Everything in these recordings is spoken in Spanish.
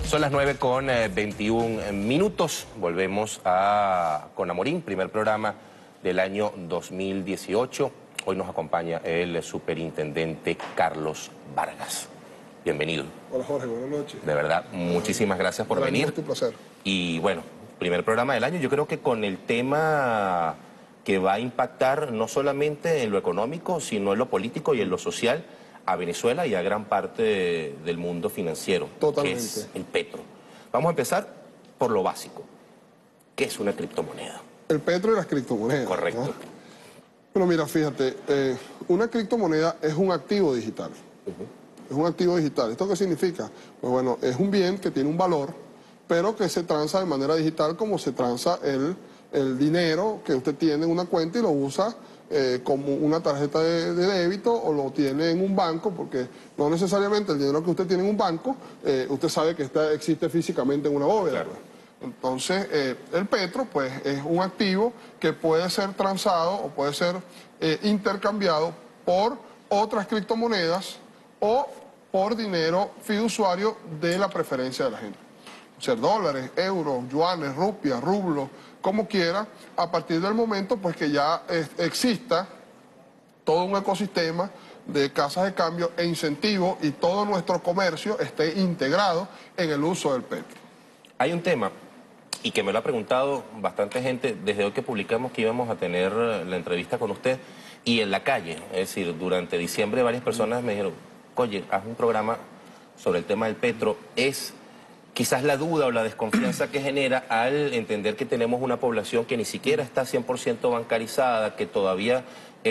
Son las 9 con 21 minutos. Volvemos con Amorín, primer programa del año 2018. Hoy nos acompaña el superintendente Carlos Vargas. Bienvenido. Hola Jorge, buenas noches. De verdad, muchísimas gracias por venir. Es un placer. Y bueno, primer programa del año, yo creo que con el tema que va a impactar no solamente en lo económico, sino en lo político y en lo social a Venezuela y a gran parte del mundo financiero. Totalmente. Que es el petro. Vamos a empezar por lo básico. ¿Qué es una criptomoneda? El petro y las criptomonedas. Correcto. ¿No? Pero mira, fíjate, una criptomoneda es un activo digital. Es un activo digital. ¿Esto qué significa? Pues bueno, es un bien que tiene un valor, pero que se transa de manera digital como se transa el dinero que usted tiene en una cuenta y lo usa como una tarjeta de débito o lo tiene en un banco, porque no necesariamente el dinero que usted tiene en un banco, usted sabe que existe físicamente en una bóveda. Claro. Entonces, el petro pues es un activo que puede ser transado o puede ser intercambiado por otras criptomonedas o por dinero fiduciario de la preferencia de la gente. Ser dólares, euros, yuanes, rupias, rublos, como quiera, a partir del momento pues que ya exista todo un ecosistema de casas de cambio e incentivos y todo nuestro comercio esté integrado en el uso del petro. Hay un tema, y que me lo ha preguntado bastante gente desde hoy que publicamos que íbamos a tener la entrevista con usted, y en la calle, es decir, durante diciembre varias personas me dijeron, oye, haz un programa sobre el tema del petro. Es quizás la duda o la desconfianza que genera al entender que tenemos una población que ni siquiera está 100% bancarizada, que todavía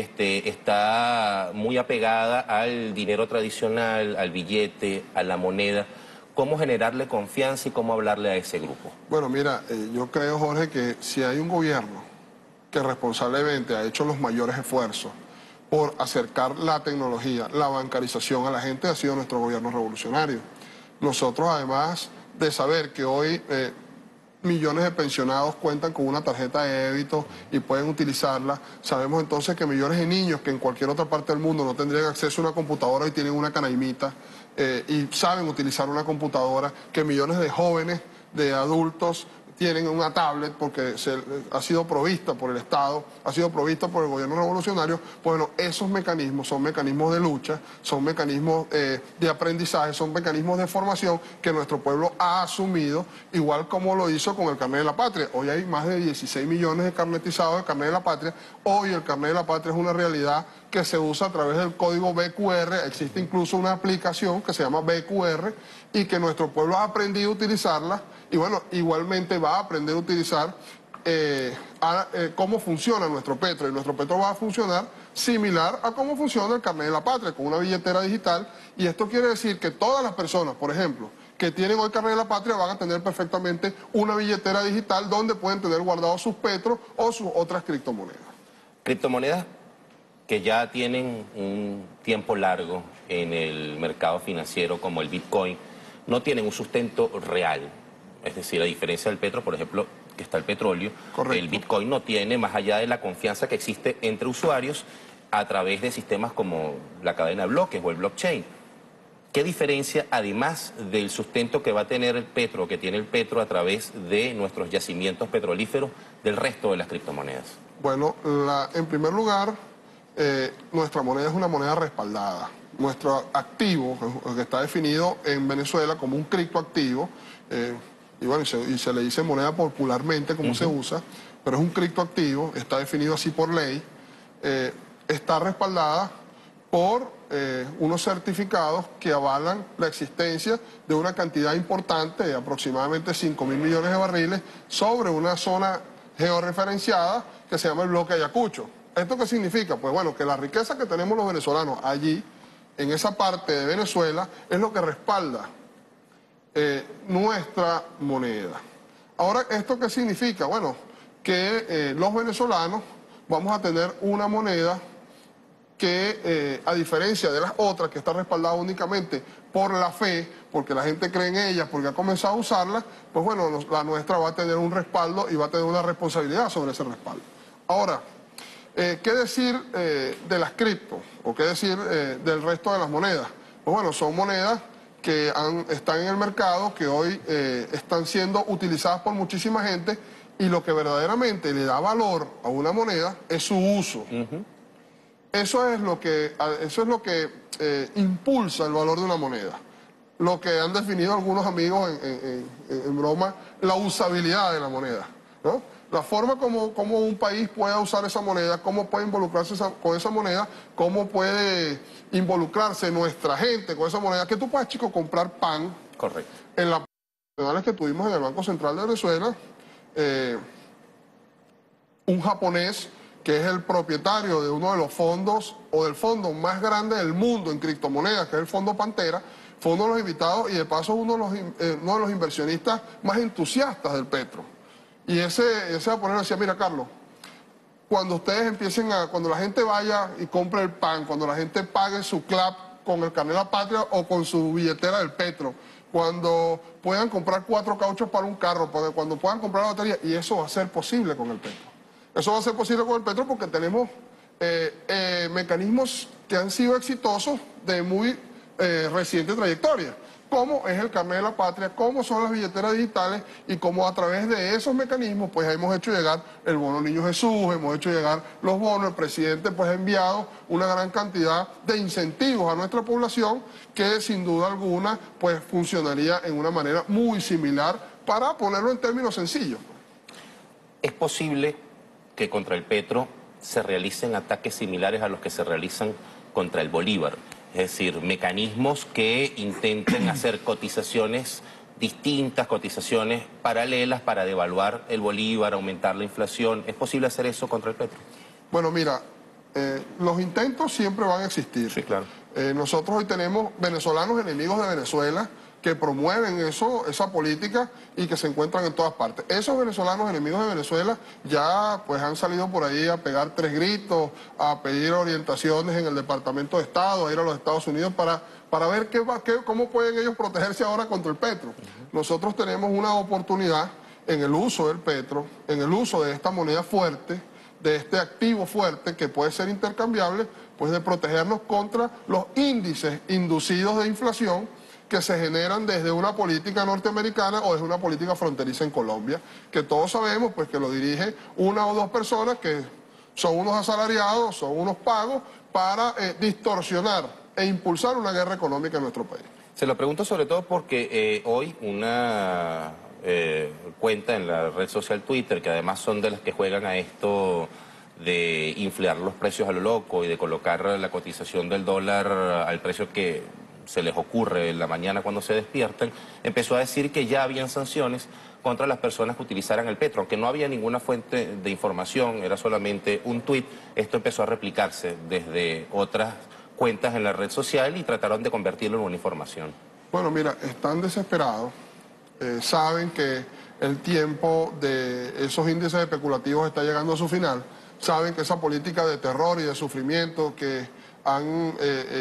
está muy apegada al dinero tradicional, al billete, a la moneda. ¿Cómo generarle confianza y cómo hablarle a ese grupo? Bueno, mira, yo creo, Jorge, que si hay un gobierno que responsablemente ha hecho los mayores esfuerzos por acercar la tecnología, la bancarización a la gente, ha sido nuestro gobierno revolucionario. Nosotros, además de saber que hoy millones de pensionados cuentan con una tarjeta de débito y pueden utilizarla, sabemos entonces que millones de niños que en cualquier otra parte del mundo no tendrían acceso a una computadora y tienen una canaimita y saben utilizar una computadora, que millones de jóvenes, de adultos, tienen una tablet porque ha sido provista por el Estado, ha sido provista por el gobierno revolucionario. Bueno, esos mecanismos son mecanismos de lucha, son mecanismos de aprendizaje, son mecanismos de formación que nuestro pueblo ha asumido, igual como lo hizo con el carnet de la patria. Hoy hay más de 16 millones de carnetizados de carnet de la patria. Hoy el carnet de la patria es una realidad que se usa a través del código BQR. Existe incluso una aplicación que se llama BQR y que nuestro pueblo ha aprendido a utilizarla. Y bueno, igualmente va a aprender a utilizar cómo funciona nuestro petro. Y nuestro petro va a funcionar similar a cómo funciona el carnet de la patria, con una billetera digital. Y esto quiere decir que todas las personas, por ejemplo, que tienen hoy carnet de la patria, van a tener perfectamente una billetera digital donde pueden tener guardados sus petros o sus otras criptomonedas. Criptomonedas que ya tienen un tiempo largo en el mercado financiero, como el Bitcoin, no tienen un sustento real. Es decir, a diferencia del petro, por ejemplo, que está el petróleo, Correcto. El Bitcoin no tiene, más allá de la confianza que existe entre usuarios a través de sistemas como la cadena de bloques o el blockchain. ¿Qué diferencia, además del sustento que va a tener el petro, que tiene el petro a través de nuestros yacimientos petrolíferos, del resto de las criptomonedas? Bueno, en primer lugar, nuestra moneda es una moneda respaldada. Nuestro activo, que está definido en Venezuela como un criptoactivo, y bueno, y se le dice moneda popularmente como se usa, pero es un criptoactivo, está definido así por ley, está respaldada por unos certificados que avalan la existencia de una cantidad importante, de aproximadamente 5.000 millones de barriles, sobre una zona georreferenciada que se llama el bloque Ayacucho. ¿Esto qué significa? Pues bueno, que la riqueza que tenemos los venezolanos allí, en esa parte de Venezuela, es lo que respalda nuestra moneda. Ahora, ¿esto qué significa? Bueno, que los venezolanos vamos a tener una moneda que, a diferencia de las otras, que está respaldada únicamente por la fe, porque la gente cree en ellas, porque ha comenzado a usarla, pues bueno, la nuestra va a tener un respaldo y va a tener una responsabilidad sobre ese respaldo. Ahora, ¿qué decir de las cripto? ¿O qué decir del resto de las monedas? Pues bueno, son monedas que están en el mercado, que hoy están siendo utilizadas por muchísima gente, y lo que verdaderamente le da valor a una moneda es su uso. Eso es lo que impulsa el valor de una moneda. Lo que han definido algunos amigos en broma, la usabilidad de la moneda, ¿no? La forma como un país pueda usar esa moneda, cómo puede involucrarse con esa moneda, cómo puede involucrarse nuestra gente con esa moneda. Que tú puedas, chico, comprar pan. Correcto. En las reuniones que tuvimos en el Banco Central de Venezuela, un japonés que es el propietario de uno de los fondos o del fondo más grande del mundo en criptomonedas, que es el Fondo Pantera, fue uno de los invitados y de paso uno de los inversionistas más entusiastas del petro. Y ese japonés decía, mira Carlos, cuando ustedes cuando la gente vaya y compre el pan, cuando la gente pague su CLAP con el carnet de la patria o con su billetera del petro, cuando puedan comprar 4 cauchos para un carro, cuando puedan comprar la batería, y eso va a ser posible con el petro. Eso va a ser posible con el petro porque tenemos mecanismos que han sido exitosos de muy reciente trayectoria, como es el carnet de la patria, como son las billeteras digitales y como a través de esos mecanismos pues hemos hecho llegar el bono Niño Jesús, hemos hecho llegar los bonos, el presidente pues ha enviado una gran cantidad de incentivos a nuestra población que sin duda alguna pues funcionaría en una manera muy similar, para ponerlo en términos sencillos. ¿Es posible que contra el petro se realicen ataques similares a los que se realizan contra el bolívar? Es decir, mecanismos que intenten hacer cotizaciones distintas, cotizaciones paralelas para devaluar el bolívar, aumentar la inflación. ¿Es posible hacer eso contra el petro? Bueno, mira, los intentos siempre van a existir. Sí, claro. Nosotros hoy tenemos venezolanos enemigos de Venezuela que promueven esa política y que se encuentran en todas partes. Esos venezolanos enemigos de Venezuela ya pues han salido por ahí a pegar 3 gritos, a pedir orientaciones en el Departamento de Estado, a ir a los Estados Unidos para ver cómo pueden ellos protegerse ahora contra el petro. Nosotros tenemos una oportunidad en el uso del petro, en el uso de esta moneda fuerte, de este activo fuerte que puede ser intercambiable, pues de protegernos contra los índices inducidos de inflación que se generan desde una política norteamericana o desde una política fronteriza en Colombia, que todos sabemos pues que lo dirige una o dos personas que son unos asalariados, son unos pagos para distorsionar e impulsar una guerra económica en nuestro país. Se lo pregunto sobre todo porque hoy una cuenta en la red social Twitter, que además son de las que juegan a esto de inflar los precios a lo loco y de colocar la cotización del dólar al precio que se les ocurre en la mañana cuando se despiertan, empezó a decir que ya habían sanciones contra las personas que utilizaran el petro, aunque no había ninguna fuente de información, era solamente un tuit. Esto empezó a replicarse desde otras cuentas en la red social y trataron de convertirlo en una información. Bueno, mira, están desesperados, saben que el tiempo de esos índices especulativos está llegando a su final, saben que esa política de terror y de sufrimiento que han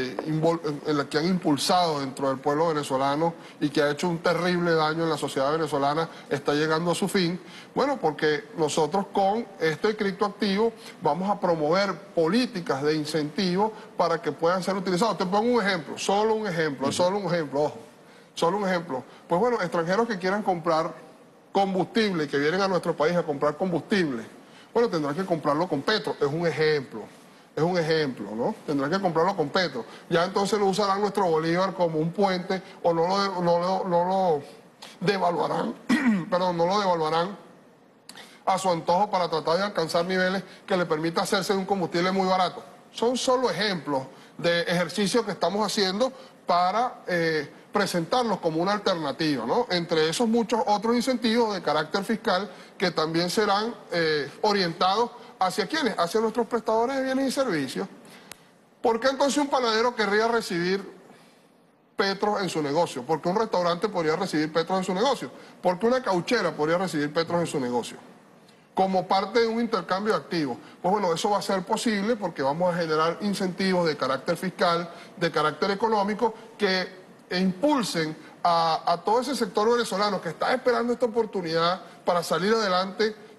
impulsado dentro del pueblo venezolano y que ha hecho un terrible daño en la sociedad venezolana está llegando a su fin. Bueno, porque nosotros con este criptoactivo vamos a promover políticas de incentivo para que puedan ser utilizados. Te pongo un ejemplo, solo un ejemplo, ojo, solo un ejemplo. Pues bueno, extranjeros que quieran comprar combustible, que vienen a nuestro país a comprar combustible, bueno, tendrán que comprarlo con petro, es un ejemplo. Es un ejemplo, ¿no? Tendrán que comprarlo con petro. Ya entonces no usarán nuestro bolívar como un puente o no lo devaluarán, perdón, no lo devaluarán a su antojo para tratar de alcanzar niveles que le permita hacerse de un combustible muy barato. Son solo ejemplos de ejercicios que estamos haciendo para presentarlos como una alternativa, ¿no? Entre esos muchos otros incentivos de carácter fiscal que también serán orientados ¿hacia quiénes? Hacia nuestros prestadores de bienes y servicios. ¿Por qué entonces un panadero querría recibir petros en su negocio? ¿Por qué un restaurante podría recibir petros en su negocio? ¿Por qué una cauchera podría recibir petros en su negocio? Como parte de un intercambio de activos. Pues bueno, eso va a ser posible porque vamos a generar incentivos de carácter fiscal, de carácter económico, que impulsen a todo ese sector venezolano que está esperando esta oportunidad para salir adelante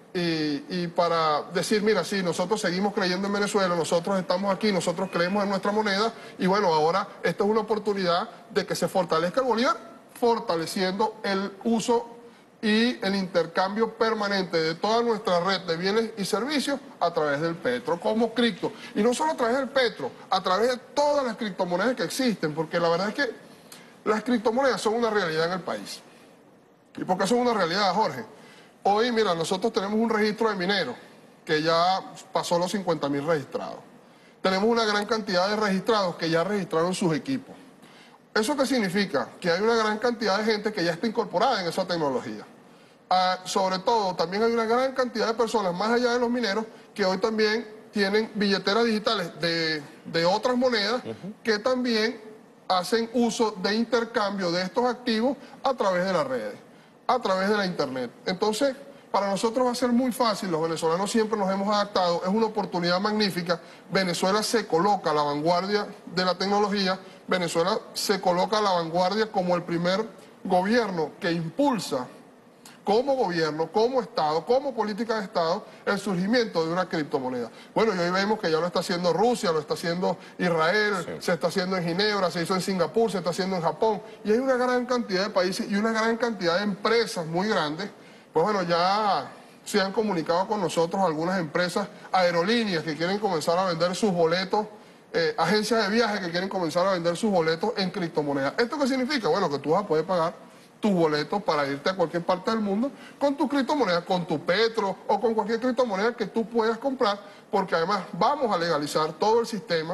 y para decir, mira, sí, nosotros seguimos creyendo en Venezuela, nosotros estamos aquí, nosotros creemos en nuestra moneda y bueno, ahora esta es una oportunidad de que se fortalezca el bolívar, fortaleciendo el uso y el intercambio permanente de toda nuestra red de bienes y servicios a través del petro, como cripto. Y no solo a través del petro, a través de todas las criptomonedas que existen, porque la verdad es que las criptomonedas son una realidad en el país. ¿Y por qué son una realidad, Jorge? Hoy, mira, nosotros tenemos un registro de mineros que ya pasó los 50.000 registrados. Tenemos una gran cantidad de registrados que ya registraron sus equipos. ¿Eso qué significa? Que hay una gran cantidad de gente que ya está incorporada en esa tecnología. Sobre todo, también hay una gran cantidad de personas, más allá de los mineros, que hoy también tienen billeteras digitales de otras monedas que también hacen uso de intercambio de estos activos a través de las redes, a través de la internet. Entonces, para nosotros va a ser muy fácil, los venezolanos siempre nos hemos adaptado, es una oportunidad magnífica. Venezuela se coloca a la vanguardia de la tecnología, Venezuela se coloca a la vanguardia como el primer gobierno que impulsa, como gobierno, como Estado, como política de Estado, el surgimiento de una criptomoneda. Bueno, y hoy vemos que ya lo está haciendo Rusia, lo está haciendo Israel, sí, se está haciendo en Ginebra, se hizo en Singapur, se está haciendo en Japón, y hay una gran cantidad de países y una gran cantidad de empresas muy grandes. Pues bueno, ya se han comunicado con nosotros algunas empresas, aerolíneas que quieren comenzar a vender sus boletos, agencias de viaje que quieren comenzar a vender sus boletos en criptomonedas. ¿Esto qué significa? Bueno, que tú vas a poder pagar tus boletos para irte a cualquier parte del mundo con tu criptomoneda, con tu petro o con cualquier criptomoneda que tú puedas comprar, porque además vamos a legalizar todo el sistema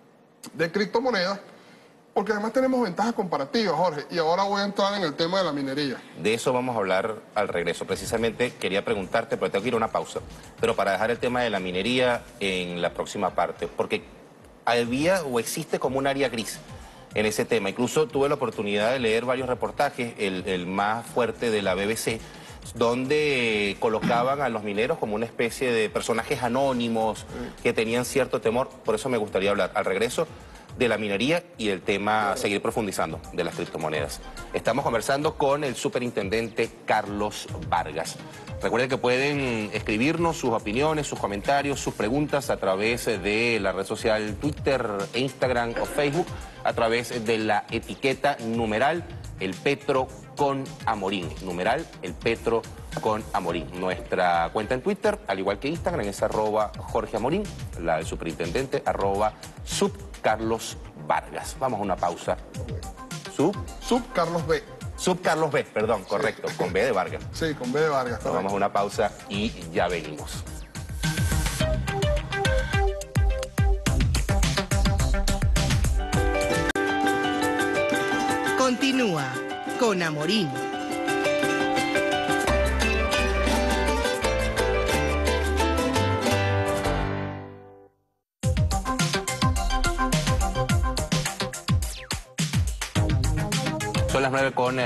de criptomonedas, porque además tenemos ventajas comparativas, Jorge, y ahora voy a entrar en el tema de la minería. De eso vamos a hablar al regreso. Precisamente quería preguntarte, pero tengo que ir a una pausa, pero para dejar el tema de la minería en la próxima parte, porque había o existe como un área gris en ese tema. Incluso tuve la oportunidad de leer varios reportajes, el más fuerte de la BBC, donde colocaban a los mineros como una especie de personajes anónimos que tenían cierto temor. Por eso me gustaría hablar al regreso de la minería y del tema, seguir profundizando, de las criptomonedas. Estamos conversando con el superintendente Carlos Vargas. Recuerden que pueden escribirnos sus opiniones, sus comentarios, sus preguntas a través de la red social Twitter, Instagram o Facebook, a través de la etiqueta numeral El Petro con Amorín. Numeral El Petro con Amorín. Nuestra cuenta en Twitter, al igual que Instagram, es @JorgeAmorín, la del superintendente, @subcarlosvargas. Vamos a una pausa. Subcarlos B. Subcarlos B, perdón, correcto, con B de Vargas. Sí, con B de Vargas. Vamos a una pausa y ya venimos. Continúa con Amorín. Son las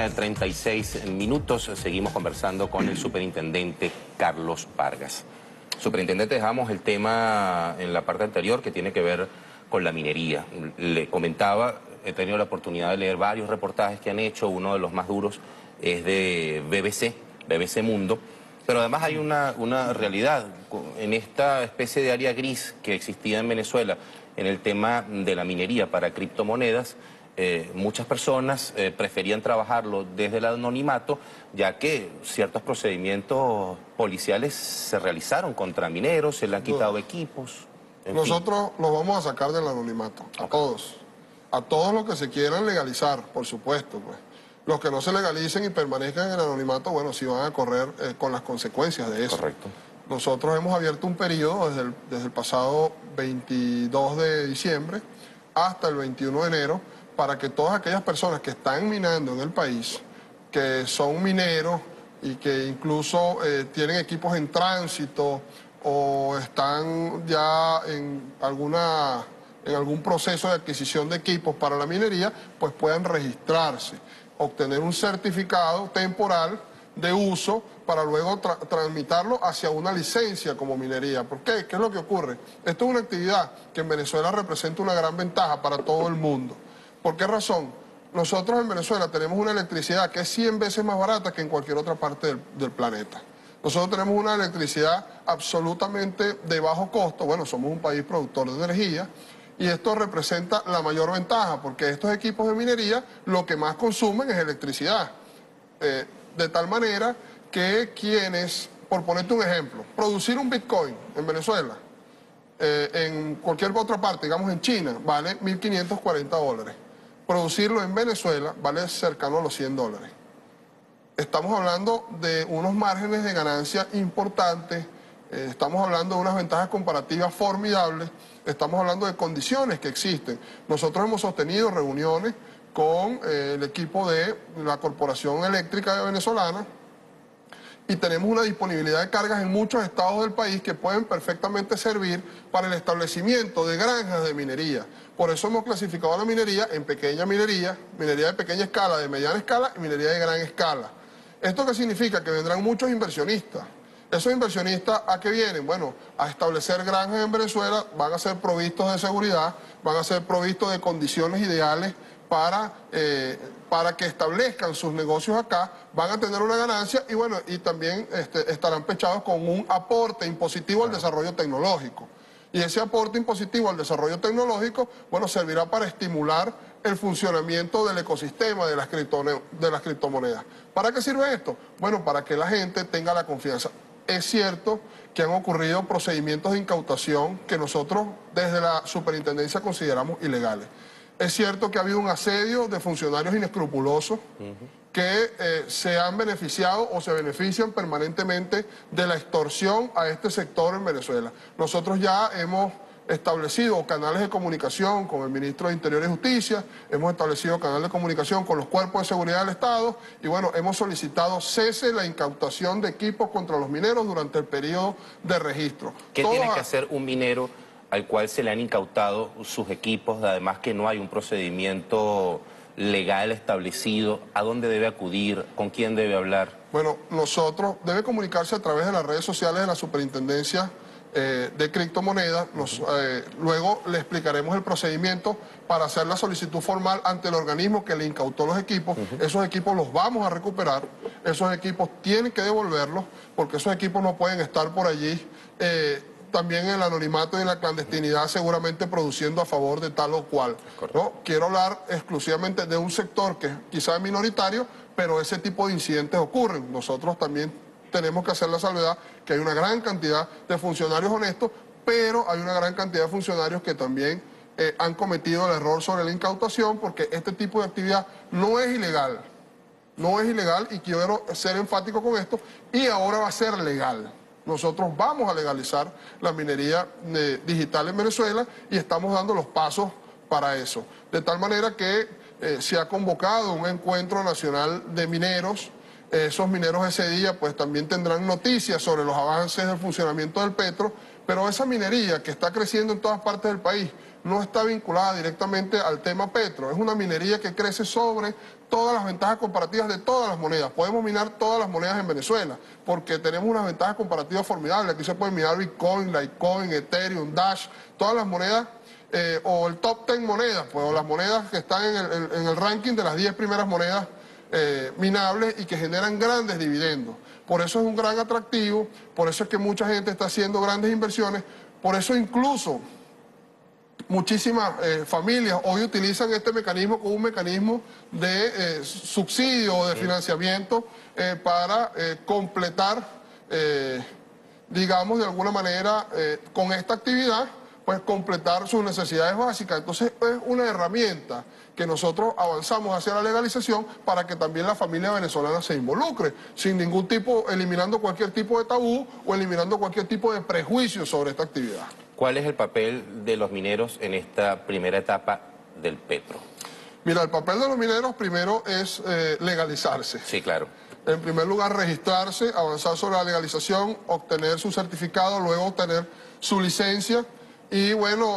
9:36. Seguimos conversando con el superintendente Carlos Vargas. Superintendente, dejamos el tema en la parte anterior que tiene que ver con la minería. Le comentaba, he tenido la oportunidad de leer varios reportajes que han hecho. Uno de los más duros es de BBC Mundo. Pero además hay una realidad en esta especie de área gris que existía en Venezuela en el tema de la minería para criptomonedas. Muchas personas preferían trabajarlo desde el anonimato, ya que ciertos procedimientos policiales se realizaron contra mineros, se le han quitado equipos. Nosotros los vamos a sacar del anonimato, a todos los que se quieran legalizar, por supuesto, pues. Los que no se legalicen y permanezcan en el anonimato, bueno, sí van a correr con las consecuencias de eso. Correcto. Nosotros hemos abierto un periodo desde el pasado 22 de diciembre hasta el 21 de enero, para que todas aquellas personas que están minando en el país, que son mineros y que incluso tienen equipos en tránsito o están ya en algún proceso de adquisición de equipos para la minería, pues puedan registrarse, obtener un certificado temporal de uso para luego tramitarlo hacia una licencia como minería. ¿Por qué? ¿Qué es lo que ocurre? Esto es una actividad que en Venezuela representa una gran ventaja para todo el mundo. ¿Por qué razón? Nosotros en Venezuela tenemos una electricidad que es 100 veces más barata que en cualquier otra parte del planeta. Nosotros tenemos una electricidad absolutamente de bajo costo. Bueno, somos un país productor de energía y esto representa la mayor ventaja porque estos equipos de minería lo que más consumen es electricidad. De tal manera que quienes, por ponerte un ejemplo, producir un Bitcoin en Venezuela, en cualquier otra parte, digamos en China, vale $1.540. Producirlo en Venezuela vale cercano a los $100. Estamos hablando de unos márgenes de ganancia importantes, estamos hablando de unas ventajas comparativas formidables, estamos hablando de condiciones que existen. Nosotros hemos sostenido reuniones con el equipo de la Corporación Eléctrica Venezolana y tenemos una disponibilidad de cargas en muchos estados del país que pueden perfectamente servir para el establecimiento de granjas de minería. Por eso hemos clasificado la minería en pequeña minería, minería de pequeña escala, de mediana escala y minería de gran escala. ¿Esto qué significa? Que vendrán muchos inversionistas. ¿Esos inversionistas a qué vienen? Bueno, a establecer granjas en Venezuela, van a ser provistos de seguridad, van a ser provistos de condiciones ideales para que establezcan sus negocios acá, van a tener una ganancia y bueno, y también estarán pechados con un aporte impositivo al desarrollo tecnológico. Y ese aporte impositivo al desarrollo tecnológico, bueno, servirá para estimular el funcionamiento del ecosistema de las criptomonedas. ¿Para qué sirve esto? Bueno, para que la gente tenga la confianza. Es cierto que han ocurrido procedimientos de incautación que nosotros desde la superintendencia consideramos ilegales. Es cierto que ha habido un asedio de funcionarios inescrupulosos que se han beneficiado o se benefician permanentemente de la extorsión a este sector en Venezuela. Nosotros ya hemos establecido canales de comunicación con el ministro de Interior y Justicia, hemos establecido canales de comunicación con los cuerpos de seguridad del Estado y bueno, hemos solicitado cese la incautación de equipos contra los mineros durante el periodo de registro. ¿Qué tiene que hacer un minero al cual se le han incautado sus equipos, además que no hay un procedimiento legal establecido? ¿A dónde debe acudir? ¿Con quién debe hablar? Bueno, debe comunicarse a través de las redes sociales de la Superintendencia de Criptomonedas. Luego le explicaremos el procedimiento para hacer la solicitud formal ante el organismo que le incautó los equipos. Esos equipos los vamos a recuperar, esos equipos tienen que devolverlos porque esos equipos no pueden estar por allí también en el anonimato y en la clandestinidad seguramente produciendo a favor de tal o cual. ¿No? Quiero hablar exclusivamente de un sector que quizá es minoritario, pero ese tipo de incidentes ocurren. Nosotros también tenemos que hacer la salvedad que hay una gran cantidad de funcionarios honestos, pero hay una gran cantidad de funcionarios que también han cometido el error sobre la incautación porque este tipo de actividad no es ilegal. No es ilegal y quiero ser enfático con esto y ahora va a ser legal. Nosotros vamos a legalizar la minería digital en Venezuela y estamos dando los pasos para eso. De tal manera que se ha convocado un encuentro nacional de mineros. Esos mineros ese día pues también tendrán noticias sobre los avances del funcionamiento del petro, pero esa minería que está creciendo en todas partes del país no está vinculada directamente al tema petro. Es una minería que crece sobre todas las ventajas comparativas de todas las monedas. Podemos minar todas las monedas en Venezuela porque tenemos unas ventajas comparativas formidables. Aquí se pueden minar Bitcoin, Litecoin, Ethereum, Dash, todas las monedas o el top 10 monedas, pues, o las monedas que están en el ranking de las 10 primeras monedas minables y que generan grandes dividendos. Por eso es un gran atractivo, por eso es que mucha gente está haciendo grandes inversiones, por eso incluso muchísimas familias hoy utilizan este mecanismo como un mecanismo de subsidio o de financiamiento para completar, digamos, de alguna manera con esta actividad, pues completar sus necesidades básicas. Entonces es una herramienta que nosotros avanzamos hacia la legalización para que también la familia venezolana se involucre, sin ningún tipo, eliminando cualquier tipo de tabú o eliminando cualquier tipo de prejuicio sobre esta actividad. ¿Cuál es el papel de los mineros en esta primera etapa del petro? Mira, el papel de los mineros primero es legalizarse. Sí, claro. En primer lugar, registrarse, avanzar sobre la legalización, obtener su certificado, luego obtener su licencia y bueno,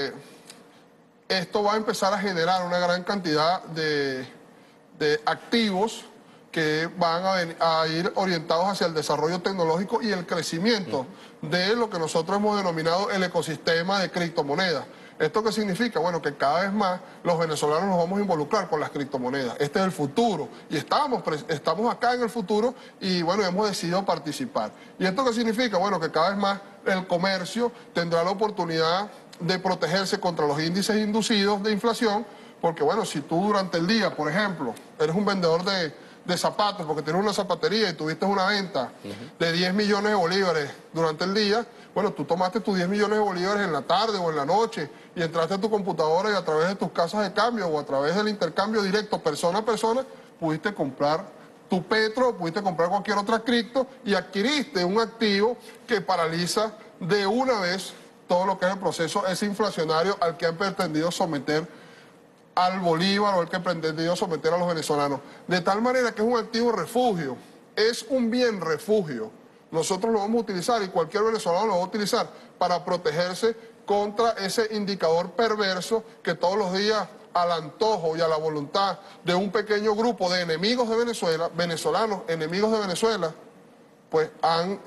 esto va a empezar a generar una gran cantidad de activos que van a ir orientados hacia el desarrollo tecnológico y el crecimiento de lo que nosotros hemos denominado el ecosistema de criptomonedas. ¿Esto qué significa? Bueno, que cada vez más los venezolanos nos vamos a involucrar con las criptomonedas. Este es el futuro y estamos acá en el futuro y bueno, hemos decidido participar. ¿Y esto qué significa? Bueno, que cada vez más el comercio tendrá la oportunidad de protegerse contra los índices inducidos de inflación, porque bueno, si tú durante el día, por ejemplo, eres un vendedor de zapatos porque tienes una zapatería y tuviste una venta de 10 millones de bolívares durante el día, bueno, tú tomaste tus 10 millones de bolívares en la tarde o en la noche y entraste a tu computadora y a través de tus casas de cambio o a través del intercambio directo persona a persona, pudiste comprar tu petro, pudiste comprar cualquier otra cripto y adquiriste un activo que paraliza de una vez todo lo que es el proceso ese inflacionario al que han pretendido someter al bolívar o el que ha pretendido someter a los venezolanos. De tal manera que es un activo refugio, es un bien refugio. Nosotros lo vamos a utilizar y cualquier venezolano lo va a utilizar para protegerse contra ese indicador perverso que todos los días al antojo y a la voluntad de un pequeño grupo de enemigos de Venezuela, venezolanos enemigos de Venezuela, pues han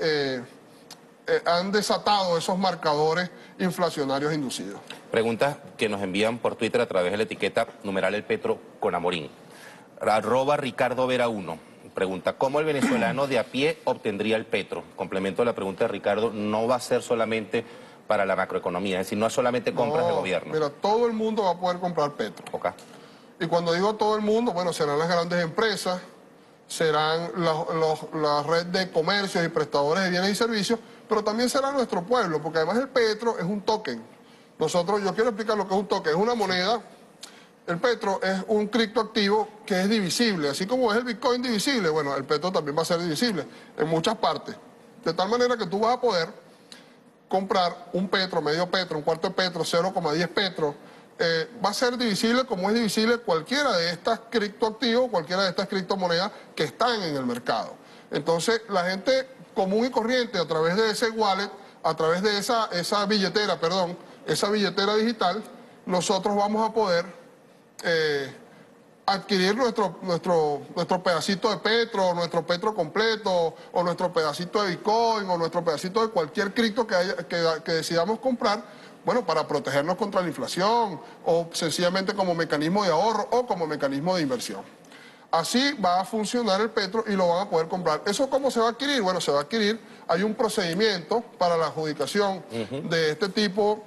desatado esos marcadores inflacionarios inducidos. Preguntas que nos envían por Twitter a través de la etiqueta numeral El Petro con Amorín. @Ricardo Vera 1. Pregunta, ¿cómo el venezolano de a pie obtendría el petro? Complemento la pregunta de Ricardo, no va a ser solamente para la macroeconomía, es decir, no es solamente compras de gobierno. Mira, todo el mundo va a poder comprar petro. Okay. Y cuando digo todo el mundo, bueno, serán las grandes empresas, serán la red de comercios y prestadores de bienes y servicios, pero también será nuestro pueblo, porque además el petro es un token. Yo quiero explicar lo que es un token, es una moneda. El petro es un criptoactivo que es divisible, así como es el Bitcoin divisible, bueno, el petro también va a ser divisible en muchas partes. De tal manera que tú vas a poder comprar un petro, medio petro, un cuarto de petro, 0,10 petro, va a ser divisible como es divisible cualquiera de estas criptoactivos, cualquiera de estas criptomonedas que están en el mercado. Entonces, la gente común y corriente, a través de ese wallet, a través de esa billetera digital, nosotros vamos a poder adquirir nuestro pedacito de petro, nuestro petro completo, o nuestro pedacito de Bitcoin, o nuestro pedacito de cualquier cripto que decidamos comprar, bueno, para protegernos contra la inflación, o sencillamente como mecanismo de ahorro, o como mecanismo de inversión. Así va a funcionar el petro y lo van a poder comprar. ¿Eso cómo se va a adquirir? Bueno, se va a adquirir, hay un procedimiento para la adjudicación de este tipo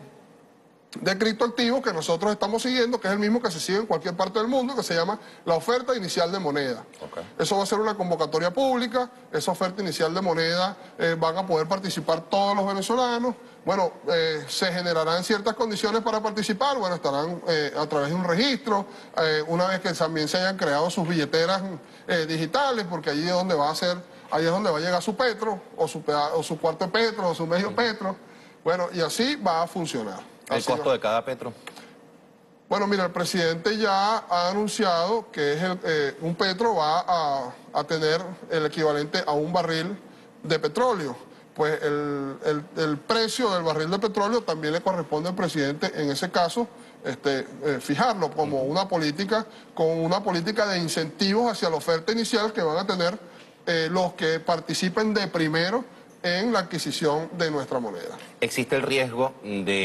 de criptoactivos que nosotros estamos siguiendo, que es el mismo que se sigue en cualquier parte del mundo, que se llama la oferta inicial de moneda. Okay. Eso va a ser una convocatoria pública, esa oferta inicial de moneda van a poder participar todos los venezolanos. Bueno, se generarán ciertas condiciones para participar, bueno, estarán a través de un registro, una vez que también se hayan creado sus billeteras digitales, porque allí es donde ahí es donde va a llegar su petro, o su cuarto de petro, o su medio petro. Bueno, y así va a funcionar. ¿El costo de cada petro? Bueno, mira, el presidente ya ha anunciado que un petro va a tener el equivalente a un barril de petróleo. Pues el precio del barril de petróleo también le corresponde al presidente, en ese caso, fijarlo como una política, con una política de incentivos hacia la oferta inicial que van a tener los que participen de primero en la adquisición de nuestra moneda. ¿Existe el riesgo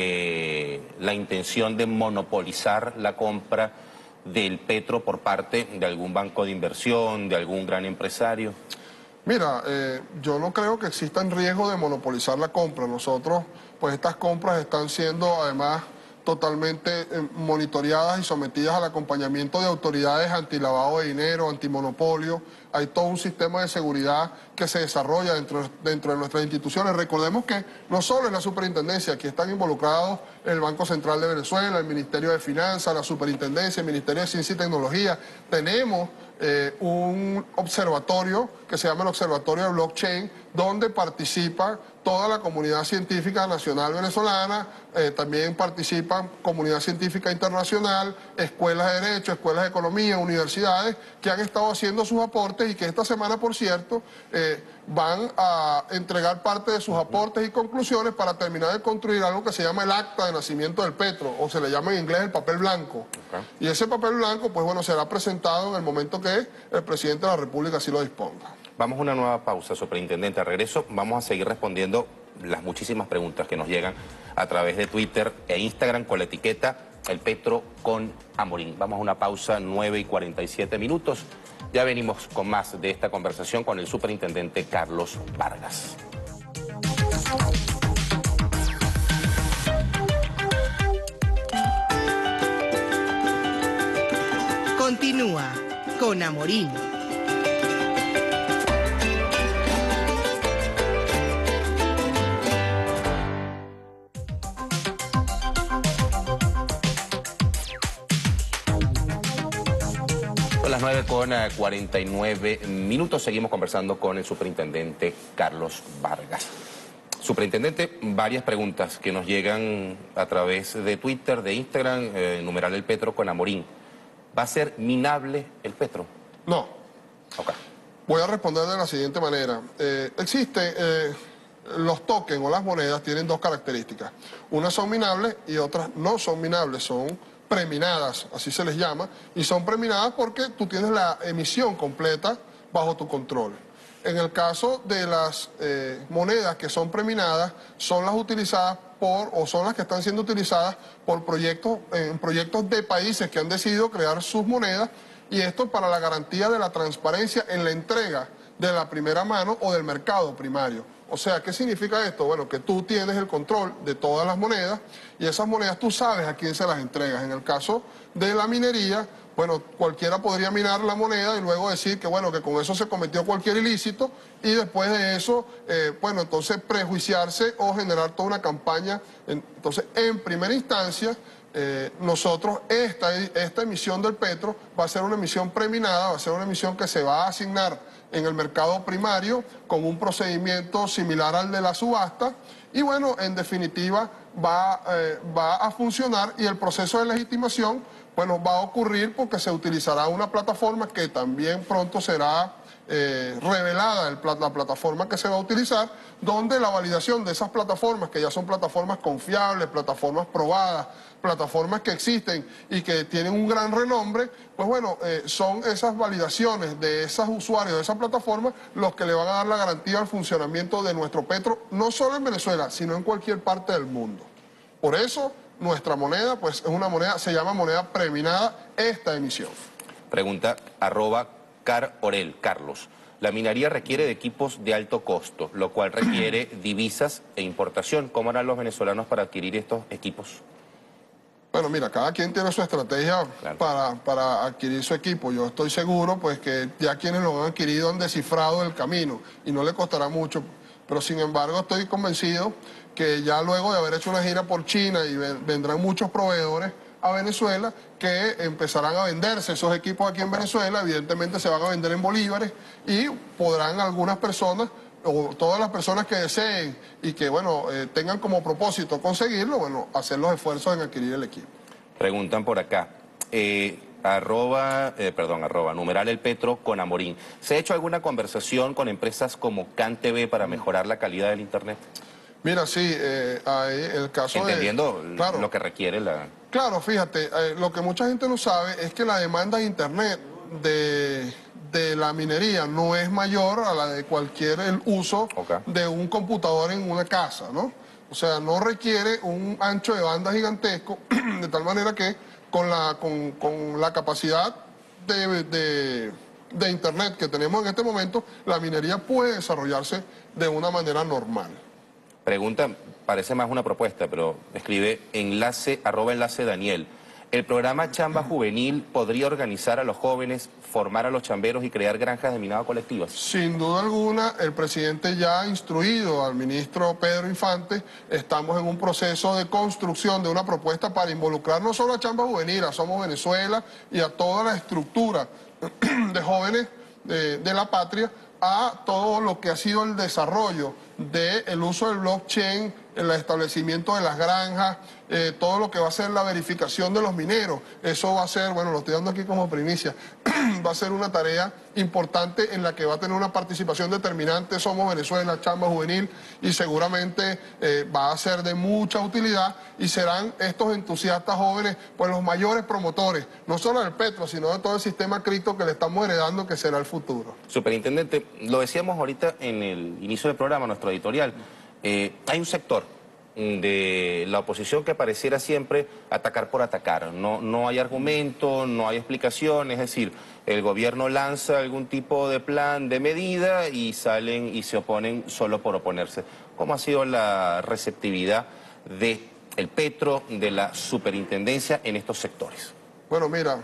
de la intención de monopolizar la compra del petro por parte de algún banco de inversión, de algún gran empresario? Mira, yo no creo que exista el riesgo de monopolizar la compra. Nosotros, pues estas compras están siendo además totalmente monitoreadas y sometidas al acompañamiento de autoridades antilavado de dinero, antimonopolio. Hay todo un sistema de seguridad que se desarrolla dentro de nuestras instituciones. Recordemos que no solo en la superintendencia, aquí están involucrados el Banco Central de Venezuela, el Ministerio de Finanzas, la Superintendencia, el Ministerio de Ciencia y Tecnología. Tenemos un observatorio que se llama el Observatorio de Blockchain, donde participa toda la comunidad científica nacional venezolana, también participan comunidad científica internacional, escuelas de derecho, escuelas de economía, universidades, que han estado haciendo sus aportes y que esta semana, por cierto, van a entregar parte de sus aportes y conclusiones para terminar de construir algo que se llama el acta de nacimiento del petro, o se le llama en inglés el papel blanco. Okay. Y ese papel blanco, pues bueno, será presentado en el momento que el presidente de la República así lo disponga. Vamos a una nueva pausa, superintendente. Al regreso vamos a seguir respondiendo las muchísimas preguntas que nos llegan a través de Twitter e Instagram con la etiqueta El Petro con Amorín. Vamos a una pausa, 9:47. Ya venimos con más de esta conversación con el superintendente Carlos Vargas. Continúa con Amorín. Son las 9:49. Seguimos conversando con el superintendente Carlos Vargas. Superintendente, varias preguntas que nos llegan a través de Twitter, de Instagram, numeral El Petro con Amorín. ¿Va a ser minable el petro? No. Ok. Voy a responder de la siguiente manera. Los tokens o las monedas tienen dos características. Unas son minables y otras no son minables, son preminadas, así se les llama, y son preminadas porque tú tienes la emisión completa bajo tu control. En el caso de las monedas que son preminadas, son las utilizadas son las que están siendo utilizadas por proyectos de países que han decidido crear sus monedas, y esto para la garantía de la transparencia en la entrega de la primera mano o del mercado primario. O sea, ¿qué significa esto? Bueno, que tú tienes el control de todas las monedas y esas monedas tú sabes a quién se las entregas. En el caso de la minería, bueno, cualquiera podría minar la moneda y luego decir que, bueno, que con eso se cometió cualquier ilícito, y después de eso, bueno, entonces prejuiciarse o generar toda una campaña. Entonces, en primera instancia, nosotros, esta emisión del petro va a ser una emisión preminada, va a ser una emisión que se va a asignar en el mercado primario con un procedimiento similar al de la subasta, y bueno, en definitiva va a funcionar, y el proceso de legitimación, bueno, va a ocurrir porque se utilizará una plataforma que también pronto será revelada, la plataforma que se va a utilizar, donde la validación de esas plataformas, que ya son plataformas confiables, plataformas probadas, plataformas que existen y que tienen un gran renombre, pues bueno, son esas validaciones de esos usuarios de esa plataforma los que le van a dar la garantía al funcionamiento de nuestro petro, no solo en Venezuela, sino en cualquier parte del mundo. Por eso, nuestra moneda, pues es una moneda, se llama moneda preminada esta emisión. Pregunta @Carorel, Carlos. La minería requiere de equipos de alto costo, lo cual requiere divisas e importación. ¿Cómo harán los venezolanos para adquirir estos equipos? Bueno, mira, cada quien tiene su estrategia, claro, para adquirir su equipo. Yo estoy seguro, pues, que ya quienes lo han adquirido han descifrado el camino y no le costará mucho. Pero, sin embargo, estoy convencido que ya luego de haber hecho una gira por China y vendrán muchos proveedores a Venezuela que empezarán a venderse esos equipos aquí en Venezuela. Evidentemente se van a vender en bolívares y podrán algunas personas o todas las personas que deseen y que, bueno, tengan como propósito conseguirlo, bueno, hacer los esfuerzos en adquirir el equipo. Preguntan por acá, numeral El Petro con Amorín. ¿Se ha hecho alguna conversación con empresas como CanTV para mejorar la calidad del internet? Mira, sí, hay el caso entendiendo claro, lo que requiere la... Claro, fíjate, lo que mucha gente no sabe es que la demanda de internet de la minería no es mayor a la de cualquier uso de un computador en una casa, ¿no? O sea, no requiere un ancho de banda gigantesco, de tal manera que con la capacidad de internet que tenemos en este momento, la minería puede desarrollarse de una manera normal. Pregunta, parece más una propuesta, pero escribe @enlace Daniel. ¿El programa Chamba Juvenil podría organizar a los jóvenes, formar a los chamberos y crear granjas de minado colectivas? Sin duda alguna, el presidente ya ha instruido al ministro Pedro Infante. Estamos en un proceso de construcción de una propuesta para involucrar no solo a Chamba Juvenil, a Somos Venezuela y a toda la estructura de jóvenes de la patria, a todo lo que ha sido el desarrollo del uso del blockchain, el establecimiento de las granjas, todo lo que va a ser la verificación de los mineros. Eso va a ser, bueno, lo estoy dando aquí como primicia, va a ser una tarea importante en la que va a tener una participación determinante Somos Venezuela, Chamba Juvenil, y seguramente va a ser de mucha utilidad, y serán estos entusiastas jóvenes pues los mayores promotores, no solo del petro, sino de todo el sistema cripto que le estamos heredando, que será el futuro. Superintendente, lo decíamos ahorita en el inicio del programa, nuestro editorial, Hay un sector de la oposición que pareciera siempre atacar por atacar. No hay argumento, no hay explicación, es decir, el gobierno lanza algún tipo de plan, de medida y salen y se oponen solo por oponerse. ¿Cómo ha sido la receptividad del Petro, de la superintendencia en estos sectores? Bueno, mira,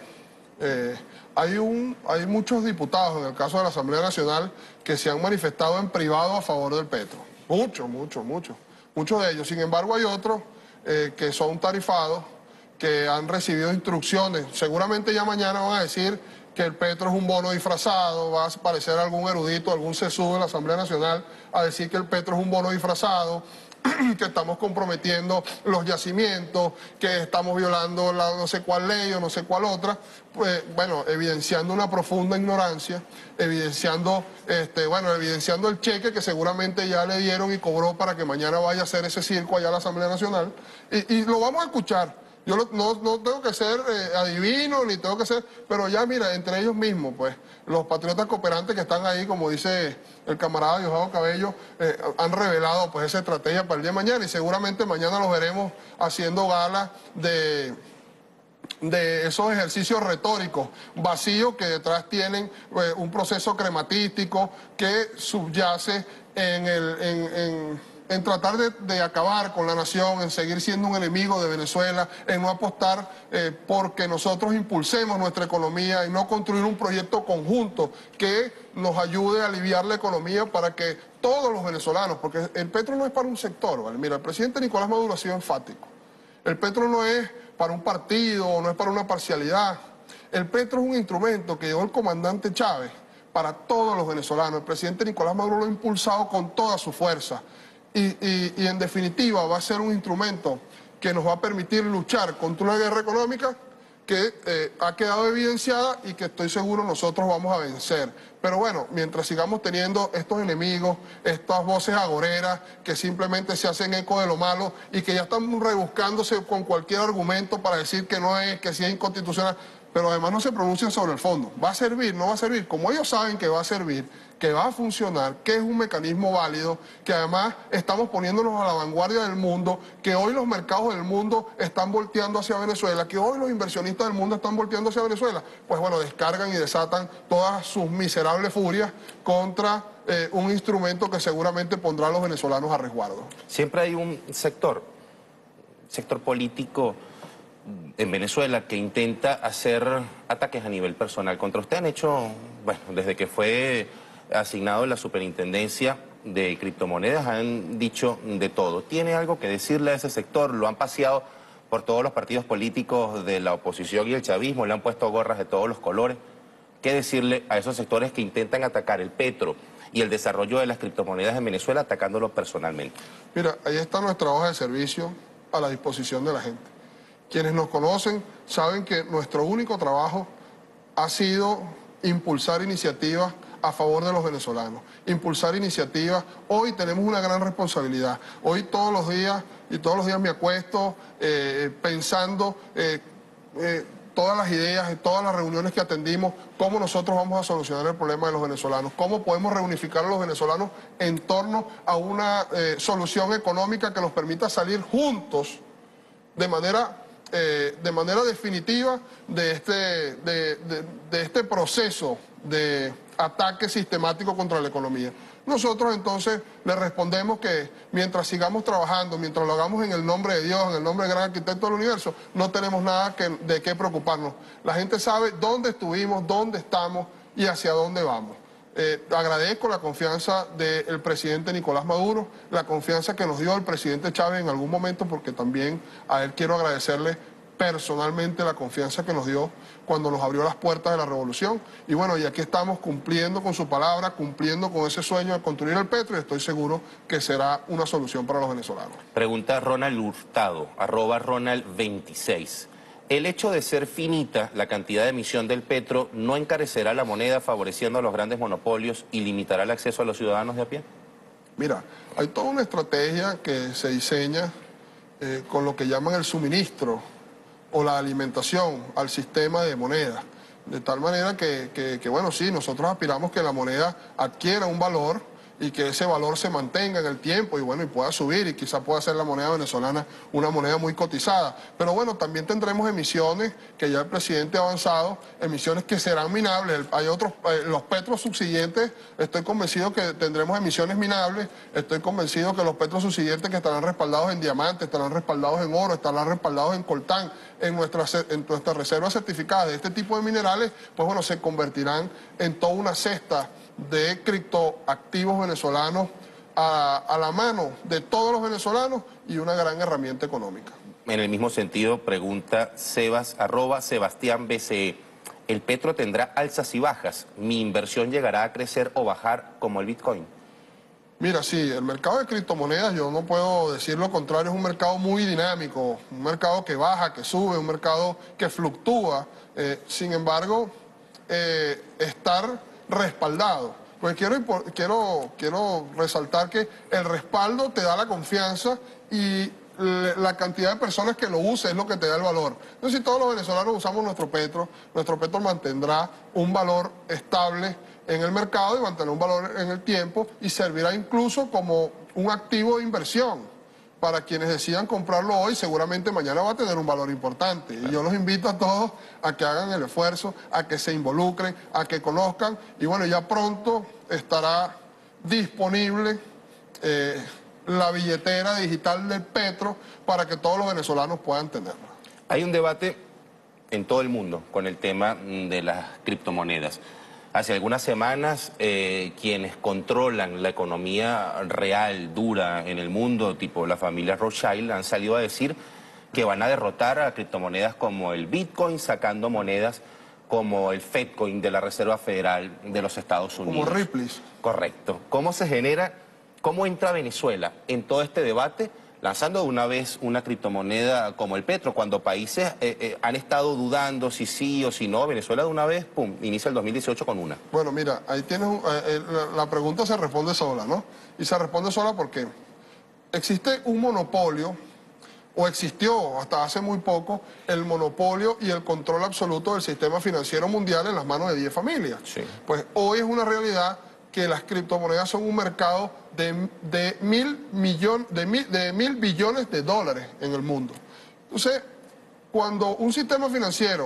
hay muchos diputados en el caso de la Asamblea Nacional que se han manifestado en privado a favor del Petro. Muchos de ellos. Sin embargo, hay otros que son tarifados, que han recibido instrucciones. Seguramente ya mañana van a decir que el Petro es un bono disfrazado, va a aparecer algún erudito, algún sesú de la Asamblea Nacional a decir que el Petro es un bono disfrazado, que estamos comprometiendo los yacimientos, que estamos violando la no sé cuál ley o no sé cuál otra, pues bueno, evidenciando una profunda ignorancia, evidenciando el cheque que seguramente ya le dieron y cobró para que mañana vaya a hacer ese circo allá a la Asamblea Nacional, y lo vamos a escuchar. Yo no tengo que ser adivino, ni tengo que ser, pero ya mira, entre ellos mismos, pues, los patriotas cooperantes que están ahí, como dice el camarada Diosdado Cabello, han revelado pues esa estrategia para el día de mañana y seguramente mañana los veremos haciendo gala de esos ejercicios retóricos vacíos que detrás tienen un proceso crematístico que subyace en tratar de acabar con la nación, en seguir siendo un enemigo de Venezuela, en no apostar porque nosotros impulsemos nuestra economía y no construir un proyecto conjunto que nos ayude a aliviar la economía para que todos los venezolanos, porque el Petro no es para un sector, ¿vale? Mira, el presidente Nicolás Maduro ha sido enfático. El Petro no es para un partido, no es para una parcialidad. El Petro es un instrumento que llevó el comandante Chávez para todos los venezolanos. El presidente Nicolás Maduro lo ha impulsado con toda su fuerza. Y en definitiva va a ser un instrumento que nos va a permitir luchar contra una guerra económica que ha quedado evidenciada y que estoy seguro nosotros vamos a vencer. Pero bueno, mientras sigamos teniendo estos enemigos, estas voces agoreras que simplemente se hacen eco de lo malo y que ya están rebuscándose con cualquier argumento para decir que no es, que sí es inconstitucional, pero además no se pronuncian sobre el fondo. ¿Va a servir? ¿No va a servir? Como ellos saben que va a servir, que va a funcionar, que es un mecanismo válido, que además estamos poniéndonos a la vanguardia del mundo, que hoy los mercados del mundo están volteando hacia Venezuela, que hoy los inversionistas del mundo están volteando hacia Venezuela, pues bueno, descargan y desatan todas sus miserables furias contra un instrumento que seguramente pondrá a los venezolanos a resguardo. Siempre hay un sector político en Venezuela que intenta hacer ataques a nivel personal contra usted. Han hecho, bueno, desde que fue asignado en la superintendencia de criptomonedas, han dicho de todo. ¿Tiene algo que decirle a ese sector? Lo han paseado por todos los partidos políticos de la oposición y el chavismo, le han puesto gorras de todos los colores. ¿Qué decirle a esos sectores que intentan atacar el Petro y el desarrollo de las criptomonedas en Venezuela atacándolo personalmente? Mira, ahí está nuestra hoja de servicio a la disposición de la gente. Quienes nos conocen saben que nuestro único trabajo ha sido impulsar iniciativas a favor de los venezolanos, impulsar iniciativas. Hoy tenemos una gran responsabilidad. Hoy todos los días me acuesto pensando todas las ideas y todas las reuniones que atendimos, cómo nosotros vamos a solucionar el problema de los venezolanos, cómo podemos reunificar a los venezolanos en torno a una solución económica que nos permita salir juntos de manera definitiva de este proceso de ataque sistemático contra la economía. Nosotros entonces le respondemos que mientras sigamos trabajando, mientras lo hagamos en el nombre de Dios, en el nombre del gran arquitecto del universo, no tenemos nada de qué preocuparnos. La gente sabe dónde estuvimos, dónde estamos y hacia dónde vamos. Agradezco la confianza del presidente Nicolás Maduro, la confianza que nos dio el presidente Chávez en algún momento, porque también a él quiero agradecerle personalmente la confianza que nos dio cuando nos abrió las puertas de la revolución. Y bueno, y aquí estamos cumpliendo con su palabra, cumpliendo con ese sueño de construir el Petro y estoy seguro que será una solución para los venezolanos. Pregunta Ronald Hurtado, @Ronald26. ¿El hecho de ser finita la cantidad de emisión del Petro no encarecerá la moneda favoreciendo a los grandes monopolios y limitará el acceso a los ciudadanos de a pie? Mira, hay toda una estrategia que se diseña con lo que llaman el suministro o la alimentación al sistema de moneda. De tal manera que bueno, sí, nosotros aspiramos que la moneda adquiera un valor y que ese valor se mantenga en el tiempo y bueno, y pueda subir y quizá pueda ser la moneda venezolana una moneda muy cotizada. Pero bueno, también tendremos emisiones que ya el presidente ha avanzado, emisiones que serán minables. Hay otros, los petros subsiguientes, estoy convencido que tendremos emisiones minables, estoy convencido que los petros subsiguientes que estarán respaldados en diamantes, estarán respaldados en oro, estarán respaldados en coltán, en nuestras reservas certificadas de este tipo de minerales, pues bueno, se convertirán en toda una cesta de criptoactivos venezolanos a la mano de todos los venezolanos y una gran herramienta económica. En el mismo sentido, pregunta @Sebastián BCE. ¿El petro tendrá alzas y bajas? ¿Mi inversión llegará a crecer o bajar como el Bitcoin? Mira, sí, el mercado de criptomonedas, yo no puedo decir lo contrario, es un mercado muy dinámico, un mercado que baja, que sube, un mercado que fluctúa. Sin embargo, estar respaldado. Pues quiero resaltar que el respaldo te da la confianza y la cantidad de personas que lo usen es lo que te da el valor. Entonces, si todos los venezolanos usamos nuestro petro mantendrá un valor estable en el mercado y mantendrá un valor en el tiempo y servirá incluso como un activo de inversión. Para quienes decidan comprarlo hoy, seguramente mañana va a tener un valor importante. Y yo los invito a todos a que hagan el esfuerzo, a que se involucren, a que conozcan. Y bueno, ya pronto estará disponible la billetera digital del petro para que todos los venezolanos puedan tenerla. Hay un debate en todo el mundo con el tema de las criptomonedas. Hace algunas semanas, quienes controlan la economía real, dura en el mundo, tipo la familia Rothschild, han salido a decir que van a derrotar a criptomonedas como el Bitcoin, sacando monedas como el Fedcoin de la Reserva Federal de los Estados Unidos. Como Ripple. Correcto. ¿Cómo se genera, cómo entra Venezuela en todo este debate, lanzando de una vez una criptomoneda como el petro, cuando países han estado dudando si sí o si no? Venezuela de una vez, pum, inicia el 2018 con una. Bueno, mira, ahí tienes, la pregunta se responde sola, ¿no? Y se responde sola porque existe un monopolio, o existió hasta hace muy poco, el monopolio y el control absoluto del sistema financiero mundial en las manos de 10 familias. Sí. Pues hoy es una realidad que las criptomonedas son un mercado de mil billones de dólares en el mundo. Entonces, cuando un sistema financiero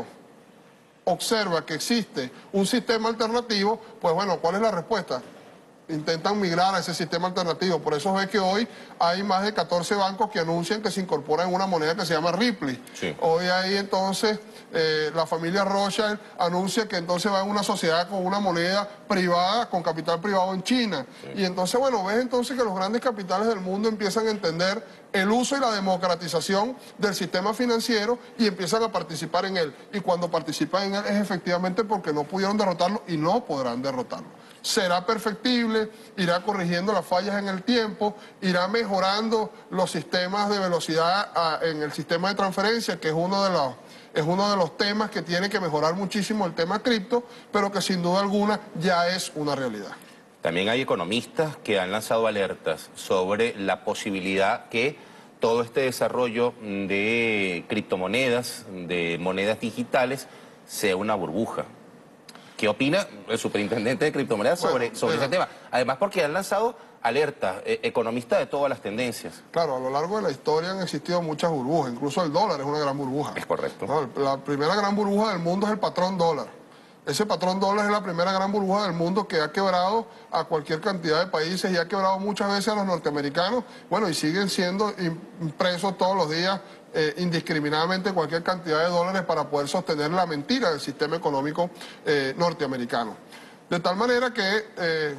observa que existe un sistema alternativo, pues bueno, ¿cuál es la respuesta? Intentan migrar a ese sistema alternativo. Por eso ves que hoy hay más de 14 bancos que anuncian que se incorporan en una moneda que se llama Ripple. Sí. Hoy ahí entonces la familia Rothschild anuncia que entonces va a una sociedad con una moneda privada, con capital privado en China. Sí. Y entonces, bueno, ves entonces que los grandes capitales del mundo empiezan a entender el uso y la democratización del sistema financiero y empiezan a participar en él. Y cuando participan en él es efectivamente porque no pudieron derrotarlo y no podrán derrotarlo. Será perfectible, irá corrigiendo las fallas en el tiempo, irá mejorando los sistemas de velocidad en el sistema de transferencia, que es uno de los temas que tiene que mejorar muchísimo el tema cripto, pero que sin duda alguna ya es una realidad. También hay economistas que han lanzado alertas sobre la posibilidad que todo este desarrollo de criptomonedas, de monedas digitales, sea una burbuja. ¿Qué opina el superintendente de criptomonedas sobre ese tema? Además, porque han lanzado alertas, economistas de todas las tendencias. Claro, a lo largo de la historia han existido muchas burbujas, incluso el dólar es una gran burbuja. Es correcto. No, la primera gran burbuja del mundo es el patrón dólar. Ese patrón dólar es la primera gran burbuja del mundo que ha quebrado a cualquier cantidad de países y ha quebrado muchas veces a los norteamericanos. Bueno, y siguen siendo impresos todos los días indiscriminadamente cualquier cantidad de dólares para poder sostener la mentira del sistema económico norteamericano. De tal manera que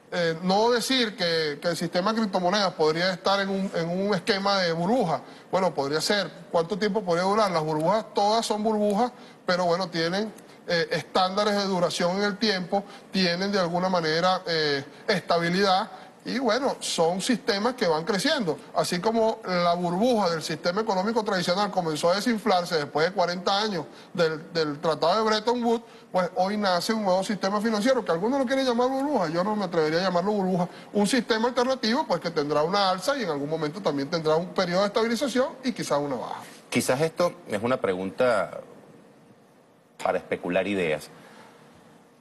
no decir que el sistema de criptomonedas podría estar en un esquema de burbuja. Bueno, podría ser. ¿Cuánto tiempo podría durar? Las burbujas, todas son burbujas, pero bueno, tienen estándares de duración en el tiempo, tienen de alguna manera estabilidad y bueno, son sistemas que van creciendo. Así como la burbuja del sistema económico tradicional comenzó a desinflarse después de 40 años del Tratado de Bretton Woods, pues hoy nace un nuevo sistema financiero que algunos lo quieren llamar burbuja, yo no me atrevería a llamarlo burbuja, un sistema alternativo pues que tendrá una alza y en algún momento también tendrá un periodo de estabilización y quizás una baja. Quizás esto es una pregunta para especular ideas.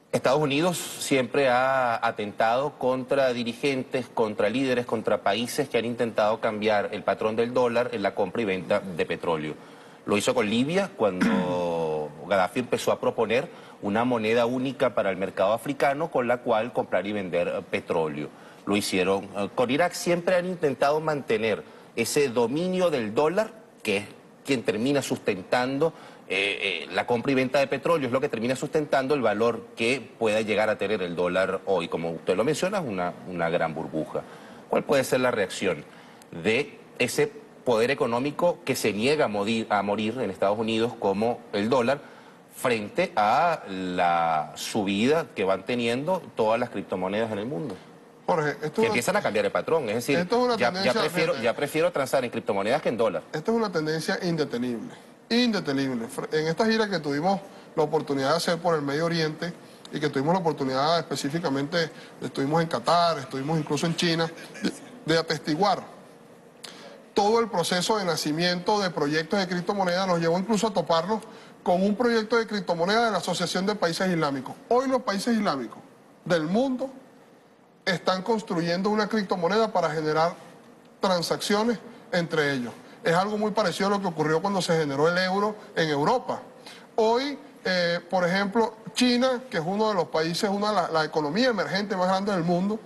Estados Unidos siempre ha atentado contra dirigentes, contra líderes, contra países que han intentado cambiar el patrón del dólar en la compra y venta de petróleo. Lo hizo con Libia cuando Gaddafi empezó a proponer una moneda única para el mercado africano con la cual comprar y vender petróleo. Lo hicieron con Irak. Siempre han intentado mantener ese dominio del dólar, que es quien termina sustentando la compra y venta de petróleo, es lo que termina sustentando el valor que pueda llegar a tener el dólar hoy. Como usted lo menciona, es una gran burbuja. ¿Cuál puede ser la reacción de ese poder económico que se niega a morir en Estados Unidos como el dólar frente a la subida que van teniendo todas las criptomonedas en el mundo? Jorge, que empiezan a cambiar el patrón, es decir, ya prefiero transar en criptomonedas que en dólar. Esto es una tendencia indetenible, indetenible. En esta gira que tuvimos la oportunidad de hacer por el Medio Oriente y que tuvimos la oportunidad específicamente, estuvimos en Qatar, estuvimos incluso en China, de atestiguar todo el proceso de nacimiento de proyectos de criptomonedas, nos llevó incluso a toparnos con un proyecto de criptomonedas de la Asociación de Países Islámicos. Hoy los países islámicos del mundo están construyendo una criptomoneda para generar transacciones entre ellos. Es algo muy parecido a lo que ocurrió cuando se generó el euro en Europa. Hoy, por ejemplo, China, que es uno de los países, la economía emergente más grande del mundo,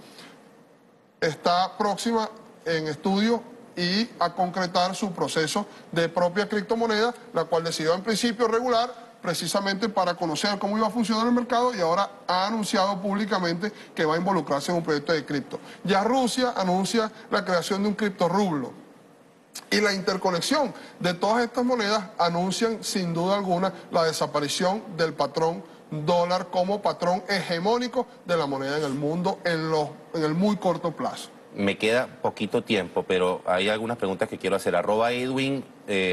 está próxima en estudio y a concretar su proceso de propia criptomoneda, la cual decidió en principio regular precisamente para conocer cómo iba a funcionar el mercado y ahora ha anunciado públicamente que va a involucrarse en un proyecto de cripto. Ya Rusia anuncia la creación de un criptorrublo. Y la interconexión de todas estas monedas anuncian sin duda alguna la desaparición del patrón dólar como patrón hegemónico de la moneda en el mundo en el muy corto plazo. Me queda poquito tiempo, pero hay algunas preguntas que quiero hacer. @Edwin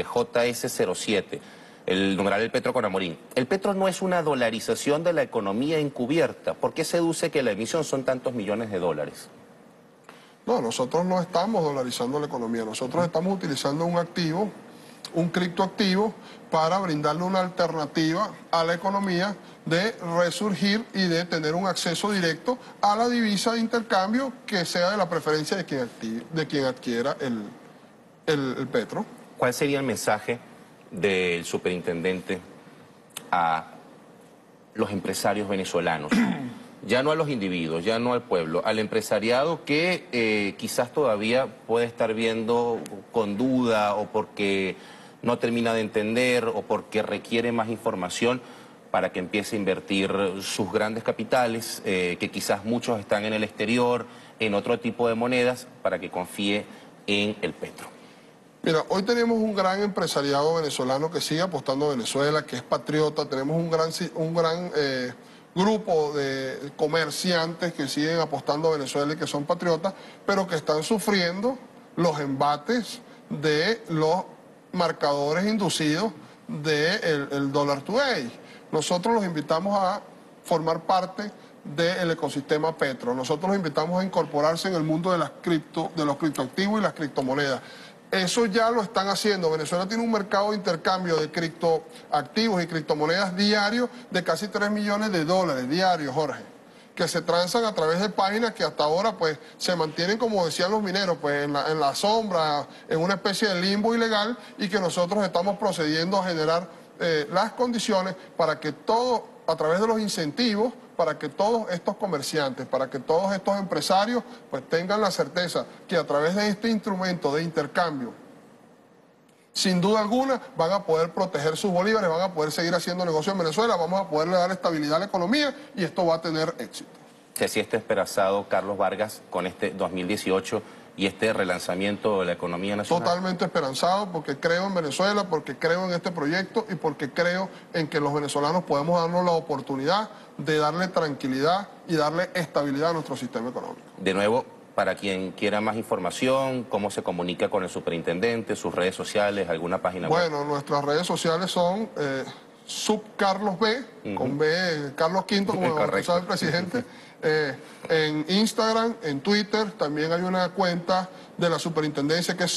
JS07. El numeral del Petro con Amorín. El Petro no es una dolarización de la economía encubierta. ¿Por qué se deduce que la emisión son tantos millones de dólares? No, nosotros no estamos dolarizando la economía. Nosotros estamos utilizando un activo, un criptoactivo, para brindarle una alternativa a la economía de resurgir y de tener un acceso directo a la divisa de intercambio que sea de la preferencia de quien adquiera el petro. ¿Cuál sería el mensaje del superintendente a los empresarios venezolanos? Ya no a los individuos, ya no al pueblo, al empresariado que quizás todavía puede estar viendo con duda o porque no termina de entender o porque requiere más información para que empiece a invertir sus grandes capitales, que quizás muchos están en el exterior, en otro tipo de monedas, para que confíe en el petro. Mira, hoy tenemos un gran empresariado venezolano que sigue apostando a Venezuela, que es patriota. Tenemos un gran grupo de comerciantes que siguen apostando a Venezuela y que son patriotas, pero que están sufriendo los embates de los marcadores inducidos del dólar today. Nosotros los invitamos a formar parte del ecosistema Petro. Nosotros los invitamos a incorporarse en el mundo de los criptoactivos y las criptomonedas. Eso ya lo están haciendo. Venezuela tiene un mercado de intercambio de criptoactivos y criptomonedas diarios de casi 3 millones de dólares diarios, Jorge, que se transan a través de páginas que hasta ahora pues se mantienen, como decían los mineros, pues en la sombra, en una especie de limbo ilegal, y que nosotros estamos procediendo a generar las condiciones para que todo, a través de los incentivos, para que todos estos comerciantes, para que todos estos empresarios pues tengan la certeza que a través de este instrumento de intercambio, sin duda alguna, van a poder proteger sus bolívares, van a poder seguir haciendo negocio en Venezuela, vamos a poderle dar estabilidad a la economía y esto va a tener éxito. Si así está esperanzado Carlos Vargas con este 2018 y este relanzamiento de la economía nacional. Totalmente esperanzado, porque creo en Venezuela, porque creo en este proyecto y porque creo en que los venezolanos podemos darnos la oportunidad de darle tranquilidad y darle estabilidad a nuestro sistema económico. De nuevo, para quien quiera más información, cómo se comunica con el superintendente, sus redes sociales, alguna página web. Bueno, nuestras redes sociales son subcarlosb, con B, Carlos V, como sabe el presidente. En Instagram, en Twitter, también hay una cuenta de la superintendencia que es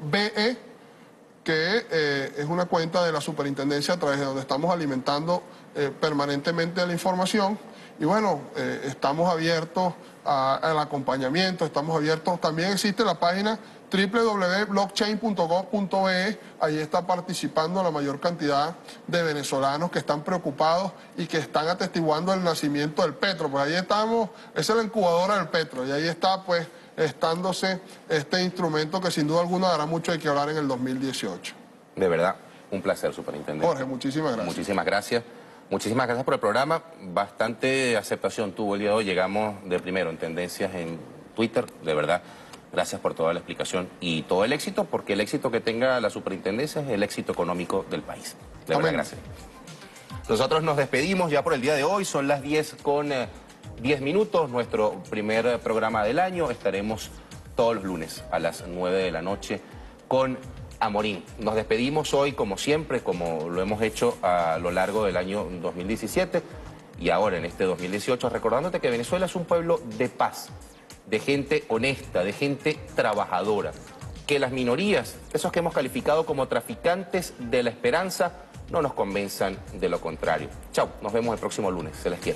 subcriptobe, que es una cuenta de la superintendencia a través de donde estamos alimentando permanentemente la información. Y bueno, estamos abiertos al acompañamiento, estamos abiertos. También existe la página www.blockchain.gov.be. Ahí está participando la mayor cantidad de venezolanos que están preocupados y que están atestiguando el nacimiento del petro. Pues ahí estamos, esa es la incubadora del petro, y ahí está pues estándose este instrumento que sin duda alguna dará mucho de qué hablar en el 2018. De verdad, un placer, superintendente. Jorge, muchísimas gracias. Muchísimas gracias. Muchísimas gracias por el programa. Bastante aceptación tuvo el día de hoy. Llegamos de primero en tendencias en Twitter. De verdad, gracias por toda la explicación y todo el éxito, porque el éxito que tenga la superintendencia es el éxito económico del país. De verdad, gracias. Nosotros nos despedimos ya por el día de hoy. Son las 10:10. Nuestro primer programa del año. Estaremos todos los lunes a las 9 de la noche con Amorín. Nos despedimos hoy, como siempre, como lo hemos hecho a lo largo del año 2017 y ahora en este 2018, recordándote que Venezuela es un pueblo de paz, de gente honesta, de gente trabajadora, que las minorías, esos que hemos calificado como traficantes de la esperanza, no nos convenzan de lo contrario. Chau, nos vemos el próximo lunes. Se les quiere.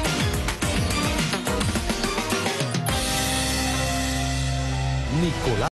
Nicolás.